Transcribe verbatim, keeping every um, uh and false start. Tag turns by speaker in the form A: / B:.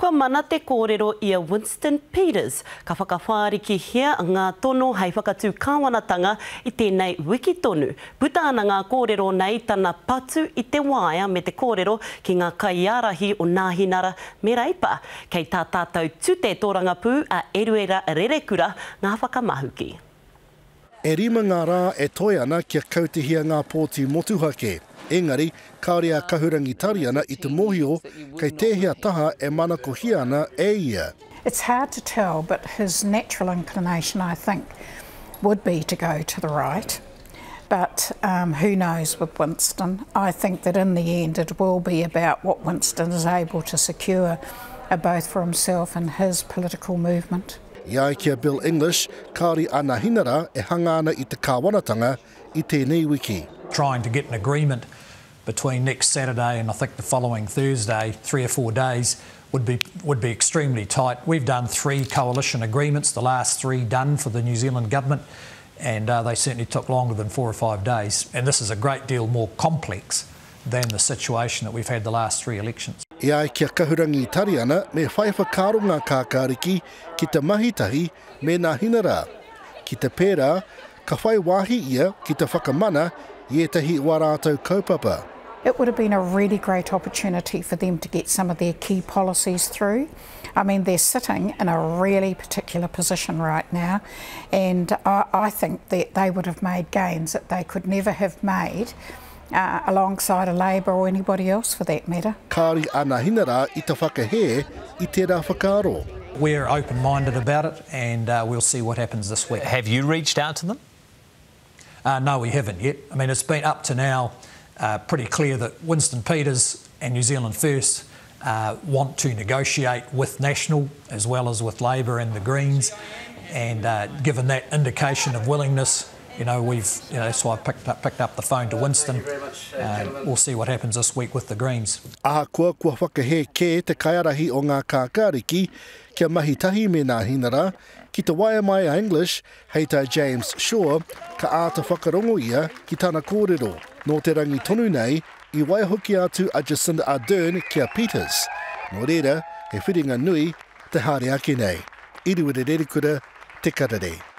A: Kua mana te kōrero ia Winston Peters, ka whakawhāriki hea ngā tono hei whakatū kāwanatanga i tēnei wiki tonu. Puta ana ngā kōrero nei tana patu i te waia me te kōrero ki ngā kaiarahi o Nāhinara me Reipa. Kei tā tātou tūte tōrangapū a Eruera Rerekura ngā whakamahuki.
B: E rima ngā rā e toi ana kia kautehia ngā pōti motuhake. Engari, kaore a kahurangi tari ana i te mohio, kei tēhea taha e mana kohia ana e ia.
C: It's hard to tell, but his natural inclination, I think, would be to go to the right. But um, who knows with Winston? I think that in the end it will be about what Winston is able to secure, uh, both for himself and his political movement.
B: Ia kia Bill English, kaore a Nāhinara e hanga ana i te kāwanatanga i tēnei wiki.
D: Trying to get an agreement between next Saturday and I think the following Thursday, three or four days, would be would be extremely tight. We've done three coalition agreements, the last three done for the New Zealand government, and uh, they certainly took longer than four or five days. And this is a great deal more complex than the situation that we've had the last three elections.
B: Ia kia kahurangi tari ana me whai whakaro ngā kākāriki ki te mahitahi me Nāhinara. Ki te pērā, ka whai wāhi ia ki te whakamana i etahi wā rātou kaupapa.
C: It would have been a really great opportunity for them to get some of their key policies through. I mean, they're sitting in a really particular position right now, and I, I think that they would have made gains that they could never have made uh, alongside a Labour or anybody else for that matter.
B: Kāri a Nāhinara i te whakahe i tērā whakaro.
D: We're open-minded about it, and uh, we'll see what happens this week.
E: Have you reached out to them?
D: Uh, no, we haven't yet. I mean, it's been up to now uh, pretty clear that Winston Peters and New Zealand First uh, want to negotiate with National as well as with Labour and the Greens, and uh, given that indication of willingness, you know, we've, you know, that's why I picked up, picked up the phone to Winston. Uh, we'll see what happens this week with the Greens.
B: Aha kua kua whakahe ke te kaiarahi o ngā kākāriki kia mahitahi me Nāhinara, ki te waia mai a English, hei tai James Shaw, ka āta whakarongo ia ki tāna kōrero. Nō te rangi tonu nei, i waia hoki atu a Jacinda Ardern kia Peters. Nō reira, he whiringa nui te haere ake nei. Eruera Rerekura, te Karere.